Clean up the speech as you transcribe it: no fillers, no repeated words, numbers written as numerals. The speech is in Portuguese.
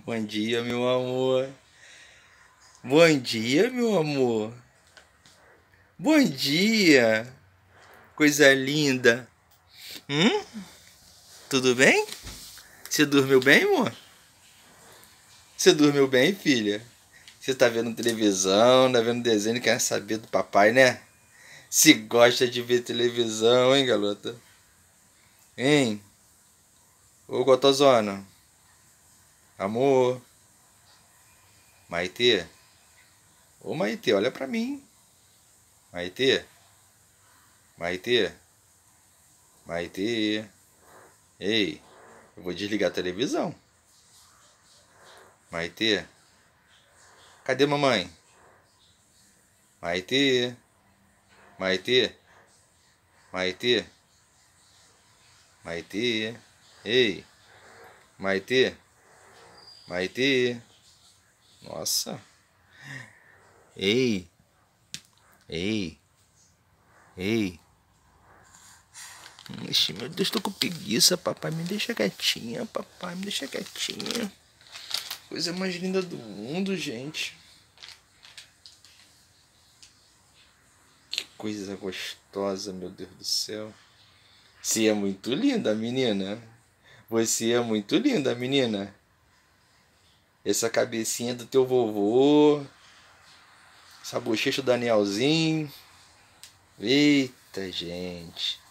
Bom dia, meu amor. Bom dia, meu amor. Bom dia. Coisa linda. Hum? Tudo bem? Você dormiu bem, amor? Você dormiu bem, filha? Você tá vendo televisão, tá vendo desenho e quer saber do papai, né? Se gosta de ver televisão, hein, garota? Hein? Ô, gotozona. Amor. Maitê? Ô, Maitê, olha pra mim. Maitê? Maitê? Maitê? Ei, eu vou desligar a televisão. Maitê? Cadê mamãe? Maitê? Maitê? Maitê? Maitê? Ei, Maitê? Maitê? Nossa. Ei, ei, ei. Ixi, meu Deus, tô com preguiça, papai. Me deixa quietinha, papai. Me deixa quietinha. Coisa mais linda do mundo, gente. Que coisa gostosa, meu Deus do céu. Você é muito linda, menina. Você é muito linda, menina. Essa cabecinha do teu vovô. Essa bochecha do Danielzinho. Eita, gente.